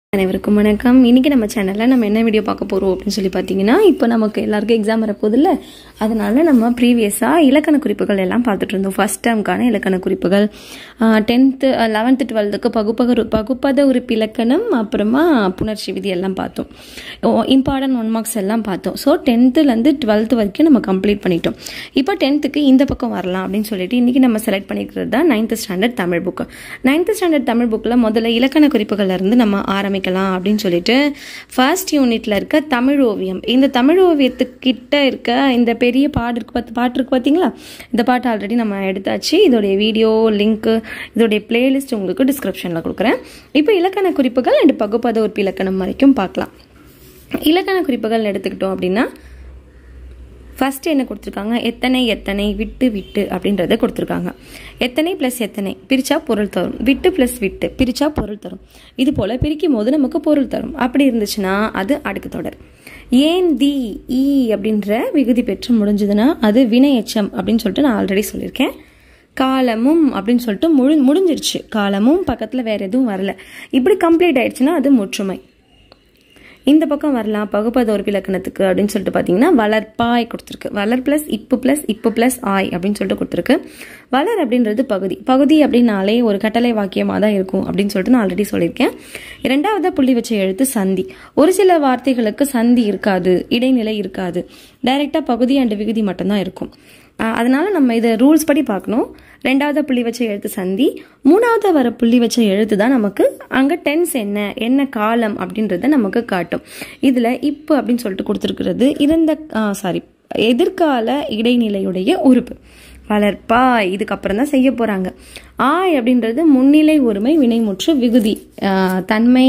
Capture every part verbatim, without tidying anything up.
அனைவருக்கும் வணக்கம். இன்னைக்கு நம்ம சேனல்ல நம்ம என்ன வீடியோ பார்க்க போறோம் அப்படின்னு சொல்லி பார்த்தீங்கன்னா, இப்போ நமக்கு எல்லாருக்கும் எக்ஸாம் வரப்போகுதுல்ல, அதனால நம்ம ப்ரீவியஸா இலக்கண குறிப்புகள் எல்லாம் பார்த்துட்டு இருந்தோம். ஃபர்ஸ்ட் டேர்ம்கான இலக்கண குறிப்புகள், டென்த்து லெவன்த்து டுவெல்த்துக்கு பகுப்பக பகுப்பத உறுப்பு இலக்கணம், அப்புறமா புணர்ச்சி விதி எல்லாம் பார்த்தோம். இம்பார்ட்டன்ட் ஒன் மார்க்ஸ் எல்லாம் பார்த்தோம். ஸோ டென்த்துலேருந்து டுவெல்த்து வரைக்கும் நம்ம கம்ப்ளீட் பண்ணிட்டோம். இப்போ டென்த்துக்கு இந்த பக்கம் வரலாம் அப்படின்னு சொல்லிட்டு இன்னைக்கு நம்ம செலக்ட் பண்ணிக்கிறது தான் ninth standard Tamil book. Ninth standard Tamil புக்கில் முதல்ல இலக்கண குறிப்புகள்ல இருந்து நம்ம ஆரம்பிக்கலாம் அப்படின்னு சொல்லிட்டு ஃபர்ஸ்ட் யூனிட்ல இருக்க தமிழ் ஓவியம், இந்த தமிழ் ஓவியத்துக்கிட்ட இருக்க இந்த பெரிய பாட்டு இருக்கு பத்து பாட்டு இருக்கு பார்த்தீங்களா, இந்த பாட்டு ஆல்ரெடி நம்ம எடுத்தாச்சு. இதோடைய வீடியோ லிங்க், இதோடைய பிளேலிஸ்ட் உங்களுக்கு டிஸ்கிரிப்ஷனில் கொடுக்குறேன். இப்போ இலக்கண குறிப்புகள் அண்ட் பகுப்பத உறுப்பு இலக்கணம் வரைக்கும் பார்க்கலாம். இலக்கண குறிப்புகள் எடுத்துக்கிட்டோம் அப்படின்னா ஃபர்ஸ்ட் என்ன கொடுத்துருக்காங்க, எத்தனை எத்தனை விட்டு விட்டு அப்படின்றத கொடுத்துருக்காங்க. எத்தனை பிளஸ் எத்தனை பிரிச்சா பொருள் தரும், விட்டு பிளஸ் விட்டு பிரிச்சா பொருள் தரும். இது போல பிரிக்கும் போது நமக்கு பொருள் தரும். அப்படி இருந்துச்சுன்னா அது அடுக்கு தொடர். ஏன் தி ஈ அப்படின்ற விகுதி பெற்று முடிஞ்சதுன்னா அது வினை எச்சம் அப்படின்னு சொல்லிட்டு நான் ஆல்ரெடி சொல்லியிருக்கேன். காலமும் அப்படின்னு சொல்லிட்டு முழு முடிஞ்சிருச்சு காலமும் பக்கத்தில் வேற எதுவும் வரல. இப்படி கம்ப்ளீட் ஆயிடுச்சுன்னா அது முற்றுமை. இந்த பக்கம் வரலாம் பகுப்பத உறுப்பு இலக்கணத்துக்கு அப்படின்னு சொல்லிட்டு பார்த்தீங்கன்னா வளர்ப்பாய் கொடுத்துருக்கு. வளர் பிளஸ் இப்பு பிளஸ் இப்பு பிளஸ் ஆய் அப்படின்னு சொல்லிட்டு கொடுத்துருக்கு. வளர் அப்படின்றது பகுதி. பகுதி அப்படின்னாலே ஒரு கட்டளை வாக்கியமாக தான் இருக்கும் அப்படின்னு சொல்லிட்டு நான் ஆல்ரெடி சொல்லியிருக்கேன். இரண்டாவது புள்ளி வச்ச எழுத்து சந்தி. ஒரு சில வார்த்தைகளுக்கு சந்தி இருக்காது, இடைநிலை இருக்காது, டைரெக்டாக பகுதி அண்ட் விகுதி மட்டும்தான் இருக்கும். அதனால நம்ம இதை ரூல்ஸ் படி பார்க்கணும். ரெண்டாவது புள்ளி வச்ச எழுத்து சந்தி, மூணாவது வர புள்ளி வச்ச எழுத்து தான் நமக்கு அங்கே டென்ஸ் என்ன என்ன காலம் அப்படின்றத நமக்கு காட்டும். இதில் இப்போ அப்படின்னு சொல்லிட்டு கொடுத்துருக்கிறது இறந்த சாரி எதிர்கால இடைநிலையுடைய உறுப்பு வளர்ப்பாய். இதுக்கப்புறம் தான் செய்ய போகிறாங்க. ஆய் அப்படின்றது முன்னிலை ஒருமை வினைமுற்று விகுதி, தன்மை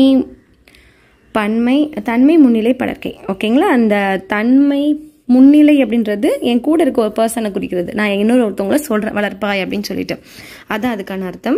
பன்மை தன்மை முன்னிலை படற்கை. ஓகேங்களா, அந்த தன்மை முன்னிலை அப்படின்றது என் கூட இருக்க ஒரு பர்சனை குறிக்கிறது. நான் இன்னொரு ஒருத்தவங்கள சொல்கிறேன் வளர்ப்பாய் அப்படின்னு சொல்லிட்டு, அதான் அதுக்கான அர்த்தம்.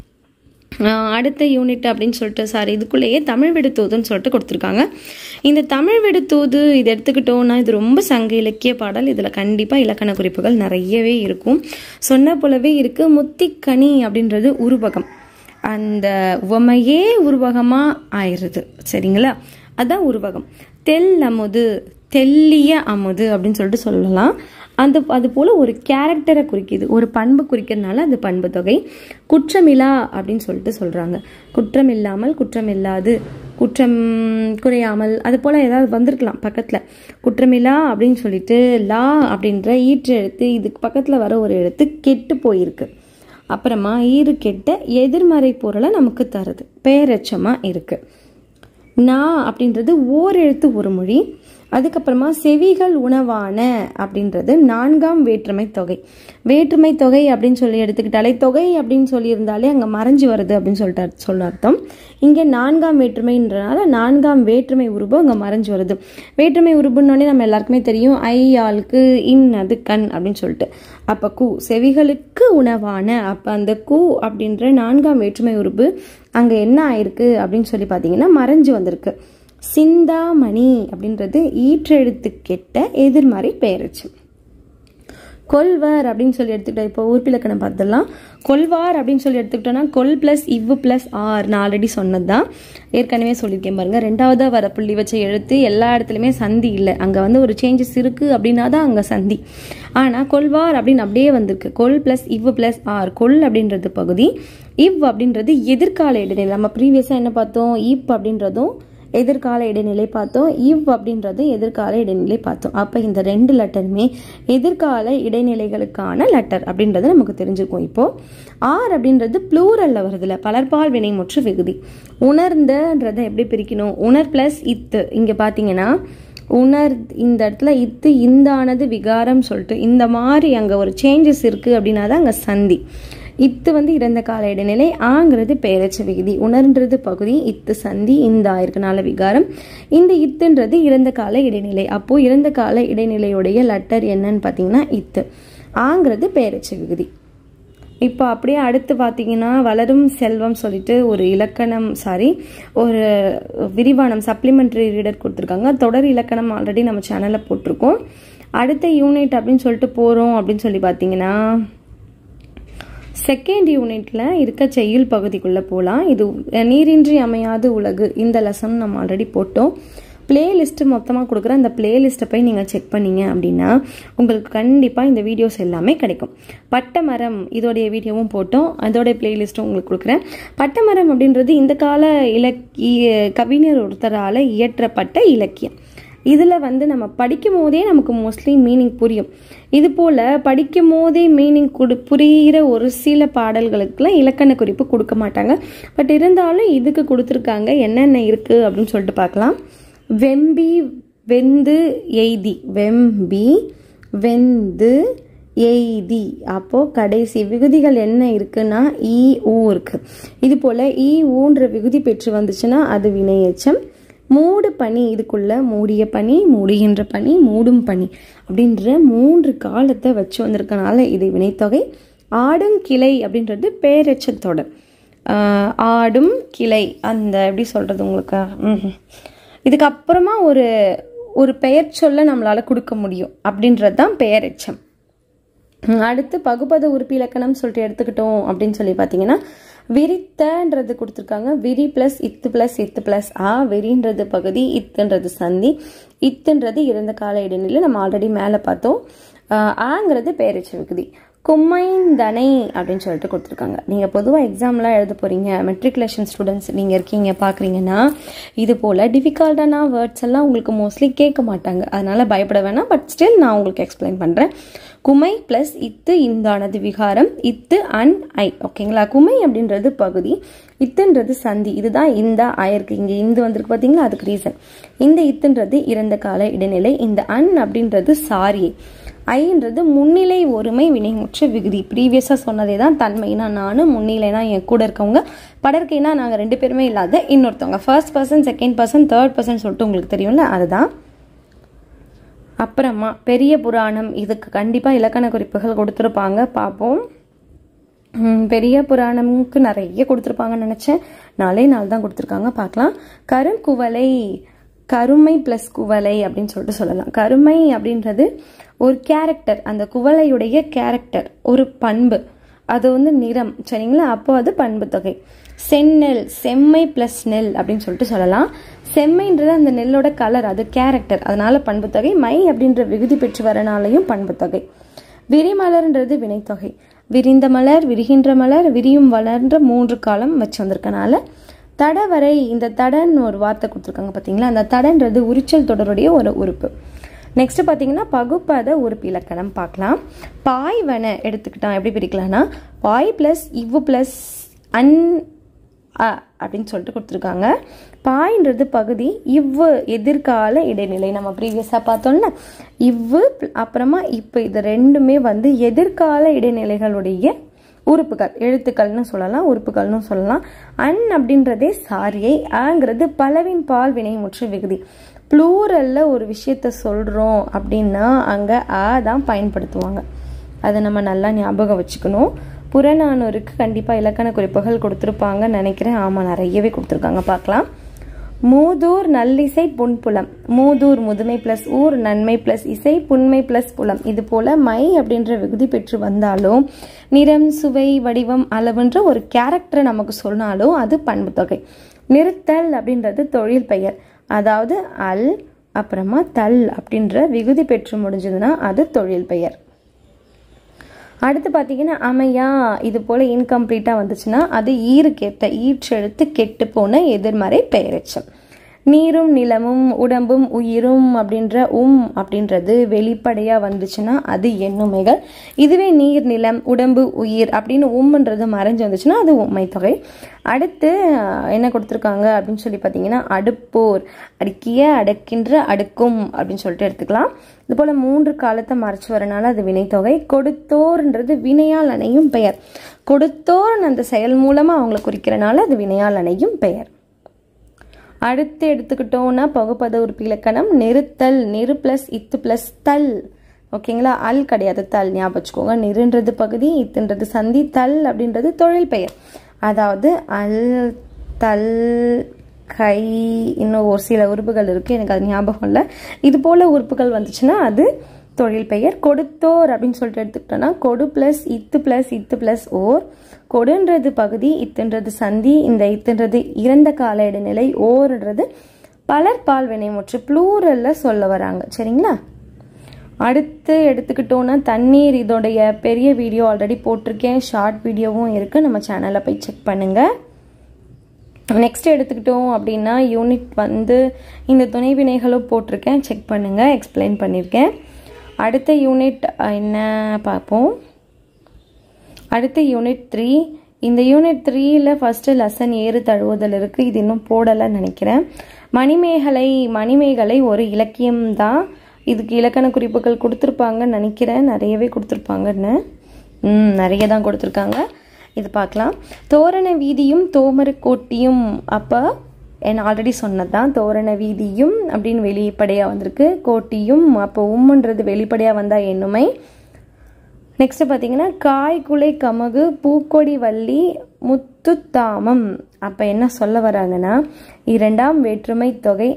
அடுத்த யூனிட் அப்படின்னு சொல்லிட்டு சாரி இதுக்குள்ளேயே தமிழ் விடுத்தூதுன்னு சொல்லிட்டு கொடுத்துருக்காங்க. இந்த தமிழ் விடுத்தூது இது எடுத்துக்கிட்டோம்னா இது ரொம்ப சங்க இலக்கிய பாடல். இதில் கண்டிப்பாக இலக்கண குறிப்புகள் நிறையவே இருக்கும். சொன்ன போலவே இருக்குது. முத்திக்கனி அப்படின்றது உருவகம், அந்த உவமையே உருவகமாக ஆயிடுது. சரிங்களா, அதான் உருவகம். தெல் அமுது, தெல்லிய அமுது அப்படின்னு சொல்லிட்டு சொல்லலாம். அந்த அது போல ஒரு கேரக்டரை குறிக்குது, ஒரு பண்பு குறிக்கிறதுனால அது பண்பு தொகை. குற்றமில்லா அப்படின்னு சொல்லிட்டு சொல்றாங்க. குற்றம் இல்லாமல், குற்றம் இல்லாது, குற்றம் குறையாமல், அது போல ஏதாவது வந்திருக்கலாம் பக்கத்துல. குற்றமில்லா அப்படின்னு சொல்லிட்டு லா அப்படின்ற ஈற்று எழுத்து இதுக்கு பக்கத்துல வர ஒரு எழுத்து கெட்டு போயிருக்கு. அப்புறமா ஈறு கெட்ட எதிர்மறை பொருளை நமக்கு தருது, பேரச்சமா இருக்கு. நா அப்படின்றது ஓர் எழுத்து ஒரு மொழி. அதுக்கப்புறமா செவிகள் உணவான அப்படின்றது நான்காம் வேற்றுமை தொகை. வேற்றுமை தொகை அப்படின்னு சொல்லி எடுத்துக்கிட்டாலே, தொகை அப்படின்னு சொல்லியிருந்தாலே அங்கே மறைஞ்சு வருது அப்படின்னு சொல்லிட்டு சொல்ல அர்த்தம். இங்கே நான்காம் வேற்றுமைன்றனால நான்காம் வேற்றுமை உருபு அங்கே மறைஞ்சு வருது. வேற்றுமை உருபுன்னொடனே நம்ம எல்லாருக்குமே தெரியும், ஐ ஆளுக்கு இன் அது கண் அப்படின்னு சொல்லிட்டு. அப்போ கு செவிகளுக்கு உணவான, அப்போ அந்த கு அப்படின்ற நான்காம் வேற்றுமை உருபு அங்கே என்ன ஆயிருக்கு அப்படின்னு சொல்லி பார்த்தீங்கன்னா மறைஞ்சு வந்திருக்கு. சிந்தாமணி அப்படின்றது ஈற்றெழுத்து கெட்ட எதிர்மறை பெயரச்சு. கொல்வர் அப்படின்னு சொல்லி எடுத்துக்கிட்டோம். இப்போ உறுப்பிலக்கணம் பார்த்துடலாம். கொல்வார் அப்படின்னு சொல்லி எடுத்துக்கிட்டோம்னா கொல் பிளஸ் இவ்வு பிளஸ் ஆர், நான் ஆல்ரெடி சொன்னது தான், ஏற்கனவே சொல்லியிருக்கேன் பாருங்க. ரெண்டாவதா வர புள்ளி வச்ச எழுத்து எல்லா இடத்துலையுமே சந்தி இல்லை, அங்கே வந்து ஒரு சேஞ்சஸ் இருக்கு அப்படின்னா தான் அங்கே சந்தி. ஆனால் கொல்வார் அப்படின்னு அப்படியே வந்திருக்கு. கொல் பிளஸ் இவ்வு பிளஸ் ஆர். கொல் அப்படின்றது பகுதி, இவ் அப்படின்றது எதிர்கால இடைநிலை. நம்ம ப்ரீவியஸாக என்ன பார்த்தோம், இப் அப்படின்றதும் எதிர்கால இடைநிலை பார்த்தோம், இவ் அப்படின்றது எதிர்கால இடைநிலை பார்த்தோம். அப்போ இந்த ரெண்டு லெட்டருமே எதிர்கால இடைநிலைகளுக்கான லெட்டர் அப்படின்றது நமக்கு தெரிஞ்சுக்கும். இப்போ ஆர் அப்படின்றது ப்ளூரல்ல வருதுல, பலர்பால் வினைமுற்று விகுதி. உணர்ந்தன்றதை எப்படி பிரிக்கணும், உணர் பிளஸ் இத்து. இங்கே பார்த்தீங்கன்னா உணர், இந்த இடத்துல இத்து இந்தானது விகாரம் சொல்லிட்டு இந்த மாதிரி அங்கே ஒரு சேஞ்சஸ் இருக்கு அப்படின்னா தான் அங்கே சந்தி. இத்து வந்து இறந்த கால இடைநிலை, ஆங்கிறது பெயரச்ச விகுதி, உணர்ன்றது பகுதி, இத்து சந்தி, இந்த ஆயிருக்கனால விகாரம். இந்த இத்துன்றது இறந்த கால இடைநிலை. அப்போ இறந்த கால இடைநிலையுடைய லெட்டர் என்னன்னு பார்த்தீங்கன்னா இத்து, ஆங்கிறது பெயரச்ச விகுதி. இப்போ அப்படியே அடுத்து பார்த்தீங்கன்னா வளரும் செல்வம் சொல்லிட்டு ஒரு இலக்கணம் சாரி ஒரு விரிவானம் சப்ளிமெண்ட்ரி ரீடர் கொடுத்துருக்காங்க. தொடர் இலக்கணம் ஆல்ரெடி நம்ம சேனலில் போட்டிருக்கோம். அடுத்த யூனிட் அப்படின்னு சொல்லிட்டு போகிறோம் அப்படின்னு சொல்லி பார்த்தீங்கன்னா செகண்ட் யூனிட்ல இருக்க செய்யுள் பகுதிக்குள்ள போகலாம். இது நீரின்றி அமையாது உலகு இந்த லெசன் நம்ம ஆல்ரெடி போட்டோம். பிளேலிஸ்ட் மொத்தமாக கொடுக்குற அந்த பிளேலிஸ்ட்டை போய் நீங்கள் செக் பண்ணீங்க அப்படின்னா உங்களுக்கு கண்டிப்பாக இந்த வீடியோஸ் எல்லாமே கிடைக்கும். பட்டமரம் இதோடைய வீடியோவும் போட்டோம், அதோடைய பிளேலிஸ்ட்டும் உங்களுக்கு கொடுக்குறேன். பட்டமரம் அப்படின்றது இந்த கால இலக்கிய கவிஞர் ஒருத்தரால் இயற்றப்பட்ட இலக்கியம். இதில் வந்து நம்ம படிக்கும் போதே நமக்கு மோஸ்ட்லி மீனிங் புரியும். இது போல் படிக்கும் போதே மீனிங் கொடு புரிகிற ஒரு சில பாடல்களுக்கெல்லாம் இலக்கண குறிப்பு கொடுக்க மாட்டாங்க. பட் இருந்தாலும் இதுக்கு கொடுத்துருக்காங்க. என்னென்ன இருக்குது அப்படின்னு சொல்லிட்டு பார்க்கலாம். வெம்பி வெந்து எய்தி, வெம்பி வெந்து எய்தி. அப்போது கடைசி விகுதிகள் என்ன இருக்குன்னா ஈ ஊ இருக்குது. இது போல் ஈ ஊன்ற விகுதி பெற்று வந்துச்சுன்னா அது வினையெச்சம். மூடு பனி, இதுக்குள்ள மூடிய பனி, மூடுகின்ற பனி, மூடும் பனி அப்படின்ற மூன்று காலத்தை வச்சு வந்திருக்கனால இது வினைத்தொகை. ஆடும் கிளை அப்படின்றது பேரெச்சத்தோட. ஆடும் கிளை அந்த எப்படி சொல்கிறது உங்களுக்கு, இதுக்கப்புறமா ஒரு ஒரு பெயர் சொல்ல நம்மளால் கொடுக்க முடியும் அப்படின்றது தான் பெயரெச்சம். அடுத்து பகுபத உறுப்பு இலக்கணம் சொல்லிட்டு எடுத்துக்கிட்டோம் அப்படின்னு சொல்லி பார்த்தீங்கன்னா விரித்தன்றது கொடுத்துருக்காங்க. விரி பிளஸ் இத்து பிளஸ் இத்து பிளஸ் ஆ. விரின்றது பகுதி, இத்துன்றது சந்தி, இத்துன்றது இறந்த கால இடைநிலை நம்ம ஆல்ரெடி மேலே பார்த்தோம். ஆங்கிறது பெயரெச்ச விகுதி. கும்மைந்தனை அப்படின்னு சொல்லிட்டு கொடுத்துருக்காங்க. நீங்கள் பொதுவாக எக்ஸாம்லாம் எழுத போகிறீங்க, மெட்ரிகுலேஷன் ஸ்டூடெண்ட்ஸ் நீங்கள் இருக்கீங்க பார்க்குறீங்கன்னா இது போல் டிஃபிகல்ட்டான வேர்ட்ஸ் எல்லாம் உங்களுக்கு மோஸ்ட்லி கேட்க மாட்டாங்க. அதனால் பயப்பட வேணாம். பட் ஸ்டில் நான் உங்களுக்கு எக்ஸ்பிளைன் பண்ணுறேன். குமை பிளஸ் இத்து இந்தானது விகாரம், இத்து அன் ஐ. ஓகேங்களா. குமை அப்படின்றது பகுதி, இத்துன்றது சந்தி. இதுதான் இந்த ஆயிருக்கு. இங்கே இந்து வந்திருக்கு பார்த்தீங்களா, அதுக்கு ரீசன். இந்த இத்துன்றது இறந்த கால இடைநிலை. இந்த அன் அப்படின்றது சாரியை. ஐன்றது முன்னிலை ஒருமை வினைமுற்று விகுதி. ப்ரீவியஸாக சொன்னதே தான். தன்மைனா நானும், முன்னிலைனா என் கூட இருக்கவங்க, படற்கைனா நாங்கள் ரெண்டு பேருமே இல்லாத இன்னொருத்தவங்க. First person, second person, third person சொல்லிட்டு உங்களுக்கு தெரியும்ல, அதுதான். அப்புறமா பெரிய புராணம், இதுக்கு கண்டிப்பாக இலக்கண குறிப்புகள் கொடுத்துருப்பாங்க, பார்ப்போம். பெரிய புராணமுக்கு நிறைய கொடுத்துருப்பாங்கன்னு நினச்சேன். நாலே நாள் தான் கொடுத்துருக்காங்க, பார்க்கலாம். கருங்குவலை, கருமை பிளஸ் குவலை அப்படின்னு சொல்லிட்டு சொல்லலாம். கருமை அப்படின்றது ஒரு கேரக்டர், அந்த குவலையுடைய கேரக்டர், ஒரு பண்பு, அது வந்து நிறம். சரிங்களா. அப்போ அது பண்பு தொகை. செந்நெல், செம்மை பிளஸ் நெல் அப்படின்னு சொல்லிட்டு சொல்லலாம். செம்மைன்றது அந்த நெல்லோட கலர், அது கேரக்டர், அதனால பண்பு தொகை. மை அப்படின்ற விகுதி பெற்று வரனாலையும் பண்பு தொகை. விரிமலர்ன்றது வினைத்தொகை. விரிந்த மலர், விரிகின்ற மலர், விரியும் வளர்ன்ற மூன்று காலம் வச்சு வந்திருக்கனால தடவரை. இந்த தடன்னு ஒரு வார்த்தை கொடுத்துருக்காங்க பார்த்தீங்களா, அந்த தடன்றது உரிச்சல் தொடருடைய ஒரு உறுப்பு. நெக்ஸ்ட் பார்த்தீங்கன்னா பகுப்பத உறுப்பு இலக்கணம் பார்க்கலாம். பாய்வன எடுத்துக்கிட்டோம். எப்படி பிரிக்கலாம்னா பாய் பிளஸ் இவ்வு பிளஸ் அன் அ அப்படின்னு சொல்லிட்டு கொடுத்துருக்காங்க. பாயின்றது பகுதி, இவ்வு எதிர்கால இடைநிலை. நம்ம ப்ரீவியஸாக பார்த்தோம்ல, இவ்வு அப்புறமா இப்போ இது ரெண்டுமே வந்து எதிர்கால இடைநிலைகளுடைய உறுப்புகள், எழுத்துக்கள்னு சொல்லலாம், உறுப்புகள்னு சொல்லலாம். அன் அப்படின்றதே சாரியை. ஆங்கிறது பலவின் பால் வினைமுற்று விகுதி. ப்ளூரல்ல ஒரு விஷயத்த சொல்கிறோம் அப்படின்னா அங்கே ஆ தான் பயன்படுத்துவாங்க. அதை நம்ம நல்லா ஞாபகம் வச்சுக்கணும். புறநானூறுக்கு கண்டிப்பாக இலக்கண குறிப்புகள் கொடுத்துருப்பாங்கன்னு நினைக்கிறேன். ஆமாம், நிறையவே கொடுத்துருக்காங்க, பார்க்கலாம். மூதூர் நல்லிசை புன்புலம். மூதூர் முதுமை பிளஸ் ஊர், நன்மை பிளஸ் இசை, புன்மை பிளஸ் புலம். இது போல மை அப்படின்ற விகுதி பெற்று வந்தாலும் நிறம், சுவை, வடிவம், அளவுன்ற ஒரு கேரக்டரை நமக்கு சொன்னாலும் அது பண்பு தொகை. நிறுத்தல் அப்படின்றது தொழில் பெயர். அதாவது அல் அப்புறமா தல் அப்படின்ற விகுதி பெற்று முடிஞ்சதுன்னா அது தொழில் பெயர். அடுத்து பார்த்தீங்கன்னா அமையா, இது போல் இன்கம்ப்ளீட்டாக வந்துச்சுன்னா அது ஈறுக்கேற்ற, ஈற்றெழுத்து கெட்டு போன எதிர்மறை பெயரெச்சம். நீரும் நிலமும் உடம்பும் உயிரும் அப்படின்ற உம் அப்படின்றது வெளிப்படையாக வந்துச்சுன்னா அது எண்ணுமைகள். இதுவே நீர், நிலம், உடம்பு, உயிர் அப்படின்னு உம்ன்றது மறைஞ்சு வந்துச்சுன்னா அது உண்மை தொகை. அடுத்து என்ன கொடுத்துருக்காங்க அப்படின்னு சொல்லி பார்த்தீங்கன்னா அடுப்போர், அடுக்கிய, அடக்கின்ற, அடுக்கும் அப்படின்னு சொல்லிட்டு எடுத்துக்கலாம். இது போல் மூன்று காலத்தை மறைச்சு வரனால அது வினைத்தொகை. கொடுத்தோர்ன்றது வினையால் அணையும் பெயர். கொடுத்தோர்னு அந்த செயல் மூலமாக அவங்களை குறிக்கிறனால அது வினையால் அணையும் பெயர். அடுத்து எடுத்துக்கிட்டோம்னா பகுப்பத உறுப்பு இலக்கணம். நிறுத்தல், நிறு பிளஸ் இத்து பிளஸ் தல். ஓகேங்களா. அல் கிடையாது, தல் ஞாபகம் வச்சுக்கோங்க. நிறுன்றது பகுதி, இத்துன்றது சந்தி, தல் அப்படின்றது தொழில் பெயர். அதாவது அல், தல், கை, இன்னும் ஒரு சில உறுப்புகள் இருக்குது, எனக்கு அது ஞாபகம் இல்லை. இது போல் உறுப்புகள் வந்துச்சுன்னா அது தொழில் பெயர். கொடுத்தோர் அப்படின்னு சொல்லிட்டு எடுத்துக்கிட்டோன்னா கொடு பிளஸ் இத்து பிளஸ் இத்து பிளஸ் ஓர். கொடுன்றது பகுதி, இத்துன்றது சந்தி, இந்த இத்துன்றது இறந்த கால இடைநிலை, ஓர்ன்றது பலர்பால் வினைமுற்று ப்ளூரல்ல சொல்ல வராங்க. சரிங்களா? அடுத்து எடுத்துக்கிட்டோன்னா தண்ணீர். இதோடைய பெரிய வீடியோ ஆல்ரெடி போட்டிருக்கேன், ஷார்ட் வீடியோவும் இருக்குது, நம்ம சேனலில் போய் செக் பண்ணுங்கள். நெக்ஸ்ட் எடுத்துக்கிட்டோம் அப்படின்னா யூனிட் வந்து இந்த துணை வினைகளும் போட்டிருக்கேன், செக் பண்ணுங்கள், எக்ஸ்பிளைன் பண்ணியிருக்கேன். அடுத்த யூனிட் என்ன பார்ப்போம். அடுத்த யூனிட் த்ரீ. இந்த யூனிட் த்ரீயில் ஃபஸ்ட்டு லெசன் ஏறு தழுவுதல் இருக்குது, இது இன்னும் போடலைன்னு நினைக்கிறேன். மணிமேகலை. மணிமேகலை ஒரு இலக்கியம்தான். இதுக்கு இலக்கண குறிப்புகள் கொடுத்துருப்பாங்கன்னு நினைக்கிறேன், நிறையவே கொடுத்துருப்பாங்கன்னு. ம் நிறைய தான் கொடுத்துருக்காங்க, இது பார்க்கலாம். தோரண வீதியும் தோமரு கோட்டியும். அப்போ என்ன ஆல்ரெடி சொன்னதான், தோரண வீதியும் அப்படின்னு வெளிப்படையாக வந்திருக்கு, கோட்டியும் அப்போ உம்முன்றது வெளிப்படையாக வந்தால் எண்ணுமை. நெக்ஸ்ட் பார்த்தீங்கன்னா காய்குலை கமகு பூக்கொடி வள்ளி முத்துத்தாமம். அப்போ என்ன சொல்ல வராங்கன்னா இரண்டாம் வேற்றுமை தொகை,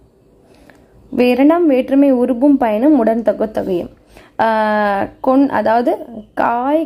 இரண்டாம் வேற்றுமை உருபும் பயனும் உடன் தொகை தொகையும் கொன் அதாவது காய்.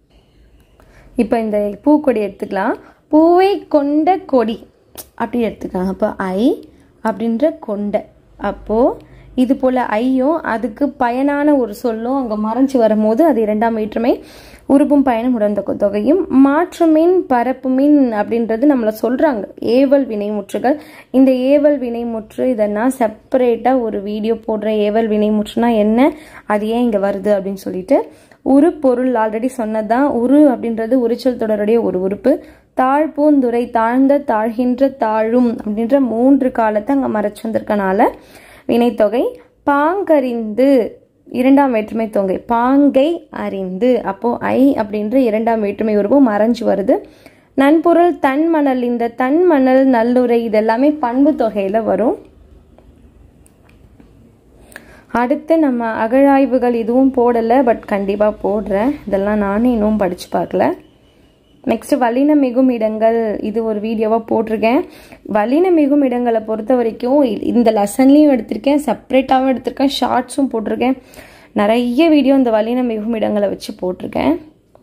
இப்போ இந்த பூக்கொடி எடுத்துக்கலாம், பூவை கொண்ட கொடி அப்படி எடுத்துக்கலாம். அப்போ ஐ அப்படின்ற கொண்ட, அப்போது இது போல் ஐயும் அதுக்கு பயனான ஒரு சொல்லும் அங்கே மறைஞ்சி வரும்போது அது இரண்டாம் வேற்றுமை உருபும் பயனும் உடன் தொகை தொகையும். மாற்றுமின் பரப்புமின் அப்படின்றது நம்மளை சொல்கிறாங்க ஏவல் வினைமுற்றுகள். இந்த ஏவல் வினைமுற்று இதெல்லாம் செப்பரேட்டாக ஒரு வீடியோ போடுற. ஏவல் வினைமுற்றுனா என்ன, அது ஏன் இங்கே வருது அப்படின்னு சொல்லிட்டு. உரு பொருள் ஆல்ரெடி சொன்னதான். உரு அப்படின்றது உரிச்சல் தொடருடைய ஒரு உறுப்பு. தாழ்பூந்துரை தாழ்ந்த தாழ்கின்ற தாழும் அப்படின்ற மூன்று காலத்தை அங்கே மறைச்சு வந்திருக்கனால வினைத்தொகை. பாங்கறிந்து இரண்டாம் வேற்றுமை தொகை, பாங்கை அறிந்து, அப்போ ஐ அப்படின்ற இரண்டாம் வேற்றுமை உருவம் மறைஞ்சு வருது. நன்பொருள் தன் மணல். இந்த தன் மணல் நல்லுரை இதெல்லாமே பண்பு தொகையில வரும். அடுத்து நம்ம அகழாய்வுகள் இதுவும் போடலை, பட் கண்டிப்பாக போடுறேன். இதெல்லாம் நானே இன்னும் படித்து பார்க்கல. நெக்ஸ்ட் வல்லின மிகும் இடங்கள், இது ஒரு வீடியோவாக போட்டிருக்கேன். வல்லின மிகும் இடங்களை பொறுத்த வரைக்கும் இந்த லெசன்லையும் எடுத்திருக்கேன், செப்பரேட்டாகவும் எடுத்திருக்கேன், ஷார்ட்ஸும் போட்டிருக்கேன். நிறைய வீடியோ இந்த வல்லின மிகும் இடங்களை வச்சு போட்டிருக்கேன்.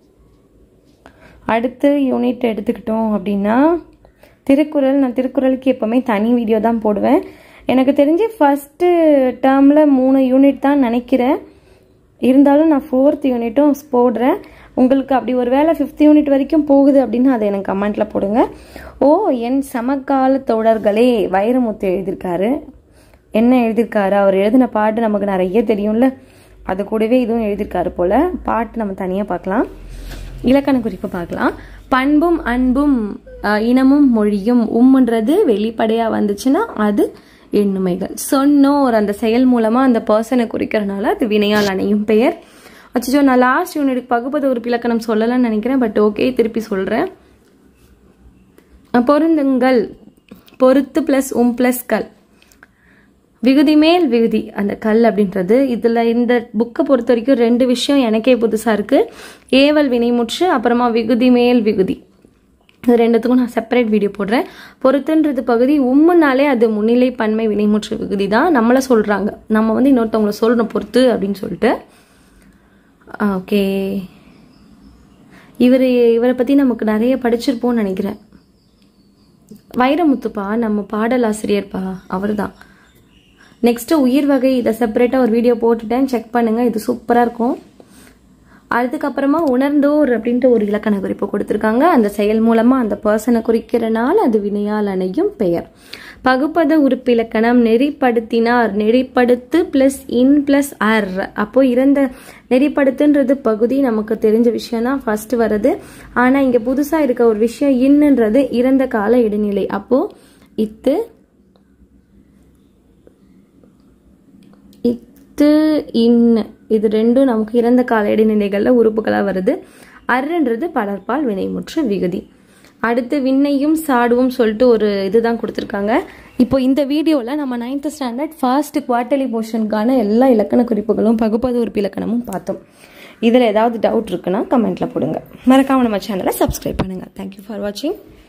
அடுத்து யூனிட் எடுத்துக்கிட்டோம் அப்படின்னா திருக்குறள். நான் திருக்குறளுக்கு எப்போவுமே தனி வீடியோ தான் போடுவேன். எனக்கு தெரிஞ்சு ஃபஸ்ட்டு டேர்மில் மூணு யூனிட் தான் நினைக்கிறேன், இருந்தாலும் நான் ஃபோர்த் யூனிட்டும் போடுறேன். உங்களுக்கு அப்படி ஒரு வேளை ஃபிஃப்த் யூனிட் வரைக்கும் போகுது அப்படின்னா அதை எனக்கு கமெண்ட்டில் போடுங்க. ஓ என் சமகால தோழர்களே வைரமுத்து எழுதியிருக்காரு. என்ன எழுதியிருக்காரு, அவர் எழுதின பாட்டு நமக்கு நிறைய தெரியும்ல, அது கூடவே இதுவும் எழுதியிருக்காரு போல். பாட்டு நம்ம தனியாக பார்க்கலாம், இலக்கண குறிப்பு பார்க்கலாம். பண்பும் அன்பும் இனமும் மொழியும். உம்ன்றது வெளிப்படையாக வந்துச்சுன்னா அது எண்ணுமைகள். சொன்னோர் அந்த செயல் மூலமாக அந்த பர்சனை குறிக்கிறனால அது வினையால் அணையும் பெயர். அச்சோ நான் லாஸ்ட் யூனிட்டுக்கு பகுப்பது ஒரு இலக்கணம் சொல்லலாம்னு நினைக்கிறேன், பட் ஓகே திருப்பி சொல்கிறேன். பொருந்துங்கள். பொருத்து பிளஸ் உம் பிளஸ் கல். விகுதி மேல் விகுதி, அந்த கல் அப்படின்றது. இதில் இந்த புக்கை பொறுத்த வரைக்கும் ரெண்டு விஷயம் எனக்கே புதுசாக இருக்குது. ஏவல் வினைமுற்று, அப்புறமா விகுதி மேல் விகுதி. இது ரெண்டுத்துக்கும் நான் செப்பரேட் வீடியோ போடுறேன். பொறுத்துன்றது பகுதி, உம்முனாலே அது முன்னிலை பன்மை வினைமுற்று விகுதி தான். நம்மளை சொல்கிறாங்க, நம்ம வந்து இன்னொருத்தவங்களை சொல்லணும் பொறுத்து அப்படின்னு சொல்லிட்டு. ஓகே, இவர் இவரை பற்றி நமக்கு நிறைய படிச்சிருப்போம்னு நினைக்கிறேன். வைரமுத்துப்பா, நம்ம பாடலாசிரியர்ப்பா, அவர் தான். நெக்ஸ்ட்டு உயிர் வகை, இதை செப்பரேட்டாக ஒரு வீடியோ போட்டுட்டேன், செக் பண்ணுங்கள், இது சூப்பராக இருக்கும். அதுக்கப்புறமா உணர்ந்தோர் அப்படின்ட்டு ஒரு இலக்கண குறிப்பு கொடுத்துருக்காங்க. அந்த செயல் மூலமாக அந்த பர்சனை குறிக்கிறனால அது வினையால் அணையும் பெயர். பகுப்பத உறுப்பிலக்கணம். நெறிப்படுத்தினார். நெறிப்படுத்து பிளஸ் இன் பிளஸ் அர். அப்போ இறந்த நெறிப்படுத்துன்றது பகுதி, நமக்கு தெரிஞ்ச விஷயம் தான் ஃபர்ஸ்ட் வருது. ஆனால் இங்கே புதுசாக இருக்க ஒரு விஷயம் இன்னுன்றது இறந்த கால இடைநிலை. அப்போ இத்து இத்து இன் இது ரெண்டும் நமக்கு இறந்த கால இடைநிலைகளில் உறுப்புகளாக வருது. அர்ன்றது பலர்பால் வினைமுற்று விகுதி. அடுத்து விண்ணையும் சாடுவும் சொல்லிட்டு ஒரு இதுதான் கொடுத்துருக்காங்க. இப்போ இந்த வீடியோவில் நம்ம நைன்த் ஸ்டாண்டர்ட் ஃபர்ஸ்ட் குவார்டர்லி போர்ஷனுக்கான எல்லா இலக்கண குறிப்புகளும் பகுப்பது உறுப்பு இலக்கணமும் பார்த்தோம். இதில் ஏதாவது டவுட் இருக்குன்னா கமெண்ட்டில் போடுங்க. மறக்காமல் நம்ம சேனலை சப்ஸ்கிரைப் பண்ணுங்கள். தேங்க்யூ ஃபார் வாட்சிங்.